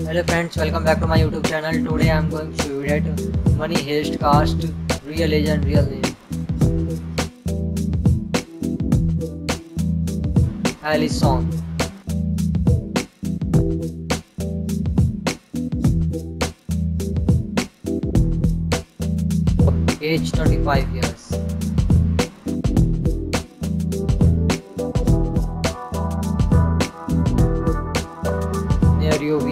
Hello friends, welcome back to my YouTube channel. Today I am going to show you that Money Heist cast real age and real name. Allison, age 25 years. Near UV,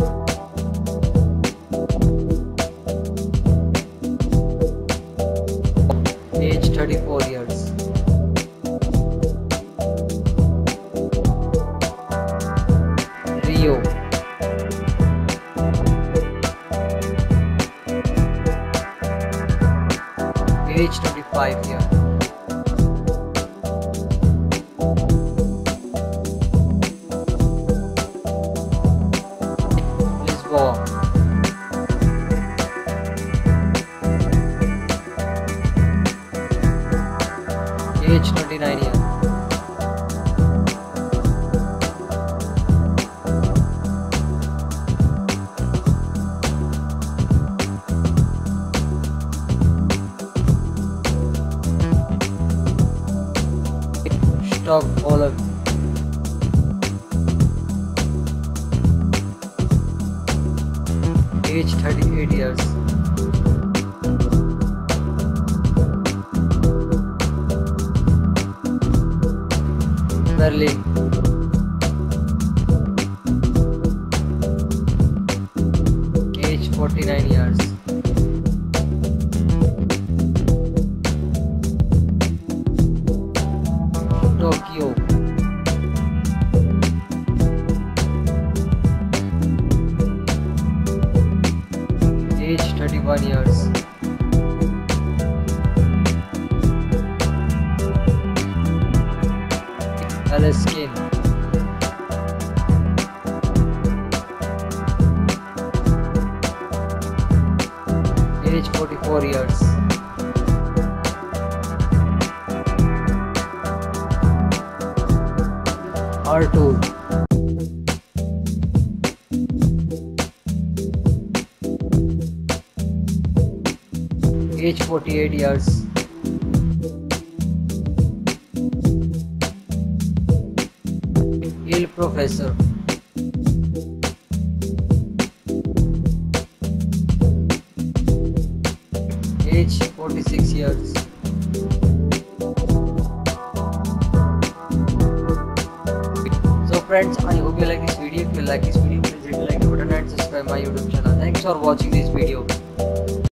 age 34 years. Rio, age 25 years. Lisboa, age 29 years. Stockholm, age 38 years. Berlin, age 49 years. Tokyo, age 31 years. Alaskan, age 44 years. Artur, age 48 years. Il Professor, age 46 years. So friends, I hope you like this video. If you like this video, please hit the like button and subscribe my YouTube channel. Thanks for watching this video.